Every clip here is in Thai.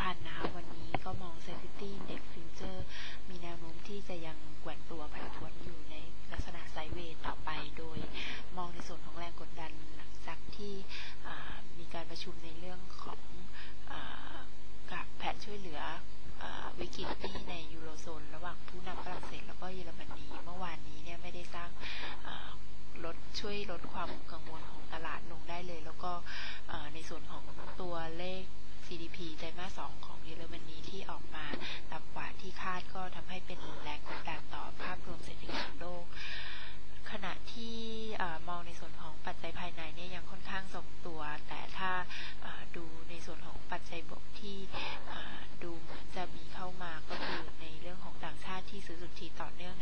พันธ์นะคะวันนี้ก็มอง Safety Index Future มีแนวโน้มที่จะยังแกว่งตัวผันผวนอยู่ในลักษณะไซด์เวย์ต่อไปโดยมองในส่วนของแรงกดดันหลังจากที่มีการประชุมในเรื่องของแผนช่วยเหลือวิกฤตหนี้ในยูโรโซนระหว่างผู้นำฝรั่งเศสแล้วก็เยอรมนีเมื่อวานนี้เนี่ยไม่ได้สร้างช่วยลดความกังวลของตลาดลงได้เลยแล้วก็ในส่วนของตัวเลข GDP ไตรมาส 2ของเยอรมนีที่ออกมาต่ำกว่าที่คาดก็ทำให้เป็นแรงกดดันต่อภาพรวมเศรษฐกิจโลกขณะที่มองในส่วนของปัจจัยภายในเนี่ยยังค่อนข้างทรงตัวแต่ถ้าดูในส่วนของปัจจัยบวกที่ดูเหมือนจะมีเข้ามาก็คือในเรื่องของต่างชาติที่ซื้อสุทธิต่อเนื่องใน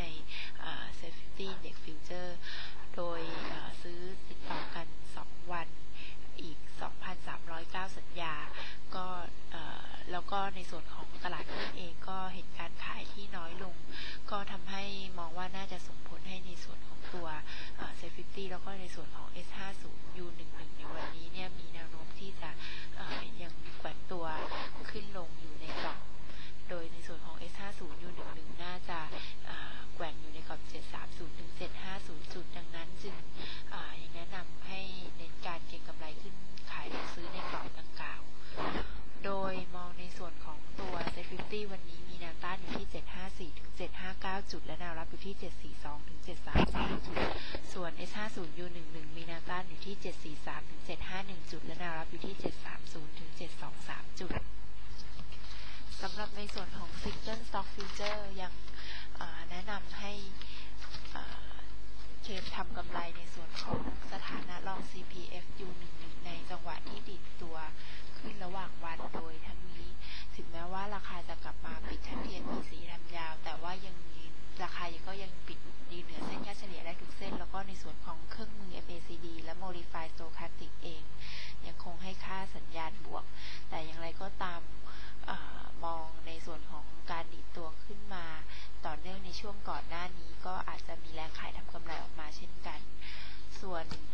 Safety Index Future โดยซื้อติดต่อกัน2วันอีก 2,309 สัญญาก็แล้วก็ในส่วนของตลาดหุ้นเองก็เห็นการขายที่น้อยลงก็ทำให้มองว่าน่าจะส่งผลให้ในส่วนของตัวSafety แล้วก็ในส่วนของ S50 U11 ในวันนี้เนี่ยมีแนวโน้มที่จะยังแกว่งตัวขึ้นลงอยู่ในกรอบโดยในส่วนของ S50 U11 น่าจะแกว่งอยู่ในกรอบ730ถึง750จุดดังนั้นจึงยังแนะนำให้เน้นการเก็งกำไรขึ้นขายหรือซื้อในกรอบดังกล่าวโดยมองในส่วนของตัว Safety วันนี้มีแนวต้านอยู่ที่754ถึง759จุดและแนวรับอยู่ที่742ถึง733จุดส่วน S50 U11 มีแนวต้านอยู่ที่743ถึง751จุดและแนวรับอยู่ที่730ถึง723จุดสำหรับในส่วนของ Single Stock Future ยังแนะนำให้เทรดทำกำไรในส่วนของสถานะรอง CPF U11 ในจังหวะที่ดิดตัวขึ้นระหว่างวันโดยทั้งนี้ถึงแม้ว่าราคาจะกลับมาปิดแท่งเทียนมีสีดำยาวแต่ว่ายังมีราคาก็ยังปิดดีเหนือเส้นค่าเฉลี่ยได้ทุกเส้นแล้วก็ในส่วนของเครื่องมือ MACD และ Modified Stochastic เองยังคงให้ค่าสัญญาณบวกแต่อย่างไรก็ตามมองในส่วนของการดิดตัวขึ้นมาต่อเนื่องในช่วงก่อนหน้านี้ก็อาจจะมีแรงขายทำกำไรออกมาเช่นกันส่วน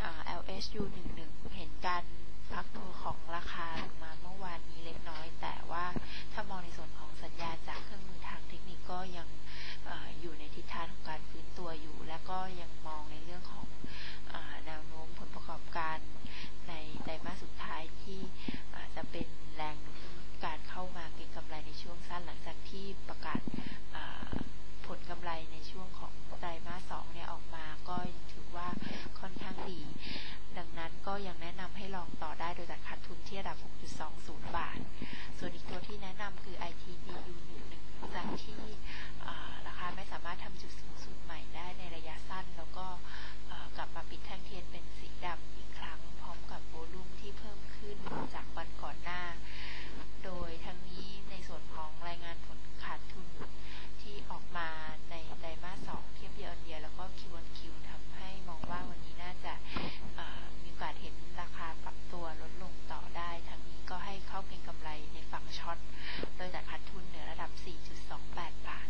LSU11 เห็นการพักตัวของราคาลงมาเมื่อวานนี้เล็กน้อยแต่ว่าถ้ามองในส่วนของสัญญาณจากเครื่องมือทางเทคนิคก็ยังอยู่ในทิศทางของการฟื้นตัวอยู่และก็ยังมองในเรื่องของแนวโน้มผลประกอบการในไตรมาสสุดท้ายที่จะเป็นแรงหนุนการเข้ามาเก็งกำไรในช่วงสั้นหลังจากที่ประกาศผลกำไรในช่วงของไตรมาส 2เนี่ยออกมาก็ถือว่าค่อนข้างดีดังนั้นก็ยังแนะนำให้ลองต่อได้โดยตัดขาดทุนที่ระดับ 6.20 บาทส่วนอีกตัวที่แนะนำคือ ITDU11 จากที่ราคาไม่สามารถทำจุดสูงสุดใหม่ได้ในระยะสั้นแล้วก็กลับมาปิดแท่งเทียนเป็นสีดำอีกครั้งพร้อมกับโวลุ่มที่เพิ่มขึ้นจากวันก่อนหน้าโดยทั้งนี้ในส่วนของรายงานผลขาดทุนที่ออกมาในไตรมาส 2เทียบ year-on-year แล้วก็ Q-on-Q ทำให้มองว่าวันนี้น่าจะมีโอกาสเห็นราคาปรับตัวลดลงต่อได้ทั้งนี้ก็ให้เข้าเก็งกำไรในฝั่งช็อตโดยตัดขาดทุนเหนือระดับ 4.28 บาท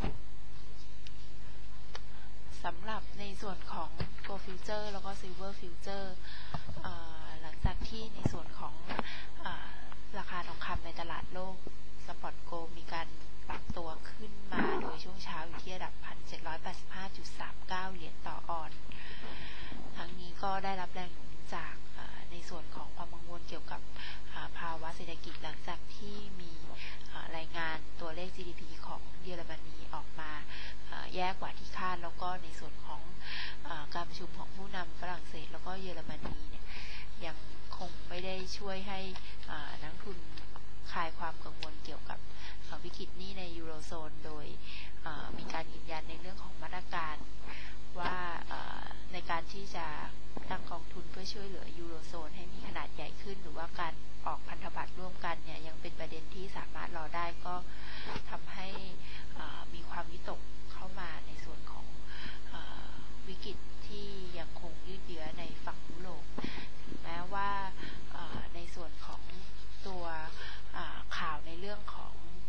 สำหรับในส่วนของ Gold Future แล้วก็ Silver Future หลังจากที่ในส่วนของราคาทองคำในตลาดโลกสปอตโกลด์มีการปรับตัวขึ้นมาโดยช่วงเช้าอยู่ที่ระดับ 1,785.39 เหรียญต่อออนซ์ทั้งนี้ก็ได้รับแรงหนุนจากในส่วนของความกังวลเกี่ยวกับภาวะเศรษฐกิจหลังจากที่มีรายงานตัวเลข GDP ของเยอรมนีออกมาแย่กว่าที่คาดแล้วก็ในส่วนของการประชุมของผู้นำฝรั่งเศสแล้วก็เยอรมนีเนี่ยยังคงไม่ได้ช่วยให้นักทุนคลายความกังวลเกี่ยวกับวิกฤตหนี้ในยูโรโซนโดยมีการยืนยันในเรื่องของมาตรการว่าในการที่จะตั้งกองทุนเพื่อช่วยเหลือยูโรโซนให้มีขนาดใหญ่ขึ้นหรือว่าการออกพันธบัตรร่วมกันเนี่ยยังเป็นประเด็นที่สามารถรอได้ก็ทำให้มีความวิตกเข้ามาในส่วนของวิกฤตที่ยังคงยืดเยื้อในฝั่งยุโรปถึงแม้ว่าในส่วนของตัวข่าวในเรื่องของ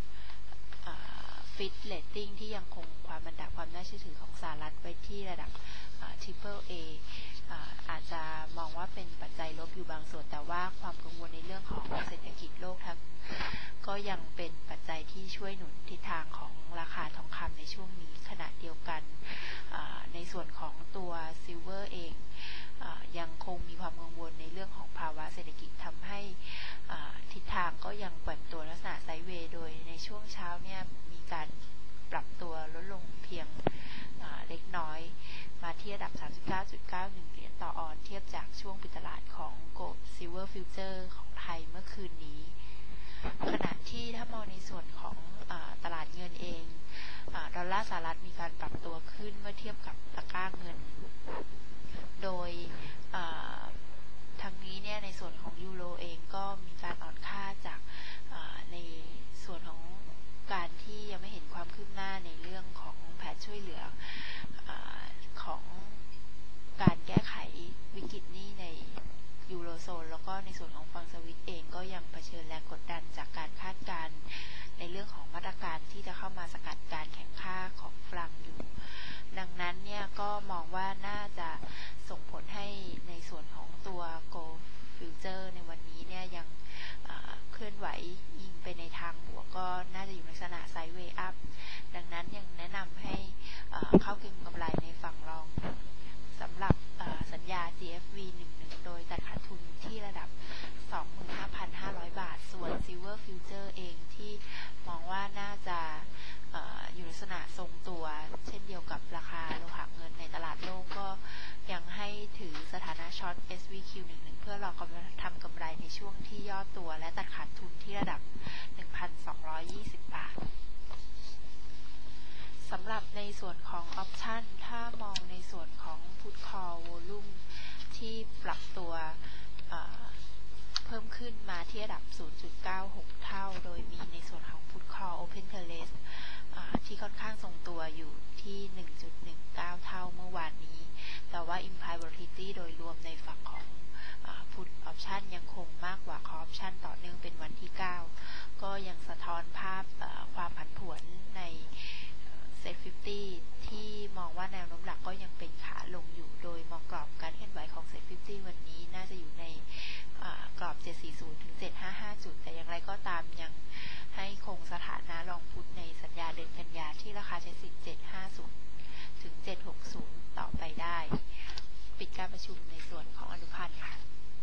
ฟิตเรตติ้งที่ยังคงความบรรดาความน่าเชื่อถือของสหรัฐไว้ที่ระดับ Triple A อาจจะมองว่าเป็นปัจจัยลบอยู่บางส่วนแต่ว่าความกังวลในเรื่องของเศรษฐกิจโลกทั้งก็ยังเป็นปัจจัยที่ช่วยหนุนทิศทางของราคาทองคำในช่วงนี้ขณะเดียวกันในส่วนของตัวซิลเวอร์เองยังคงมีความกังวลในเรื่องของภาวะเศรษฐกิจทำให้ทิศทางก็ยังแกว่งตัวลักษณะไซด์เวย์โดยในช่วงเช้าเนี่ยมีการปรับตัวลดลงเพียงเล็กน้อยมาที่ระดับ 39.91 เหรียญต่อออนเทียบจากช่วงปิดตลาดของ Gold Silver Future ของไทยเมื่อคืนนี้ขณะที่ถ้ามองในส่วนของตลาดเงินเองดอลลาร์สหรัฐมีการปรับตัวขึ้นเมื่อเทียบกับตะกร้าเงินโดยทั้งนี้เนี่ยในส่วนของยูโรเองก็มีการอ่อนค่าจากในส่วนของการที่ยังไม่เห็นความคืบหน้าในเรื่องของแผนช่วยเหลือของการแก้ไขวิกฤตหนี้ในยูโรโซนแล้วก็ในส่วนของฝั่งสวิตเองก็ยังเผชิญแรงกดดันจากการคาดการณ์ในเรื่องของมาตรการที่จะเข้ามาสกัดการแข่งข้าของฝรั่งอยู่ดังนั้นเนี่ยก็มองว่าน่าจะส่งผลให้ในส่วนของตัว Gold Future ในวันนี้เนี่ยยังเคลื่อนไหวยิงไปในทางบวกก็น่าจะอยู่ในลักษณะไซด์เวย์อัพดังนั้นยังแนะนำให้เข้าเก็งกำไรในฝั่งรองสำหรับสัญญา CFV 11โดยตัดขาดทุนที่ระดับ 25,500 บาทส่วน Silver Future เองที่มองว่าน่าจะอยู่ในลักษณะทรงตัวเช่นเดียวกับราคาโลหะเงินในตลาดโลกก็ยังให้ถือสถานะช็อต SVQ11 เพื่อรอกำลังทำกำไรในช่วงที่ย่อตัวและตัดขาดทุนที่ระดับ 1,220 บาทสำหรับในส่วนของออปชั่นถ้ามองในส่วนของ Put Call Volume ที่ปรับตัวเพิ่มขึ้นมาที่ระดับ 0.96 เท่าโดยมีในส่วนของ Put Call Open Interest ที่ค่อนข้างทรงตัวอยู่ที่ 1.19 เท่าเมื่อวานนี้แต่ว่า Implied Volatility โดยรวมในฝั่งของ Put Option ยังคงมากกว่า Call Option ต่อเนื่องเป็นวันที่ 9 ก็ยังสะท้อนภาพความผันผวนในSet 50 ที่มองว่าแนวโน้มหลักก็ยังเป็นขาลงอยู่โดยมองกรอบการเคลื่อนไหวของ Set 50 วันนี้น่าจะอยู่ในกรอบ 740 ถึง 755 จุดแต่อย่างไรก็ตามยังให้คงสถานะรองพุทธในสัญญาเดือนกันยาที่ราคาใช้สิทธิ์ 750 ถึง 760 ต่อไปได้ปิดการประชุมในส่วนของอนุพันธ์ค่ะ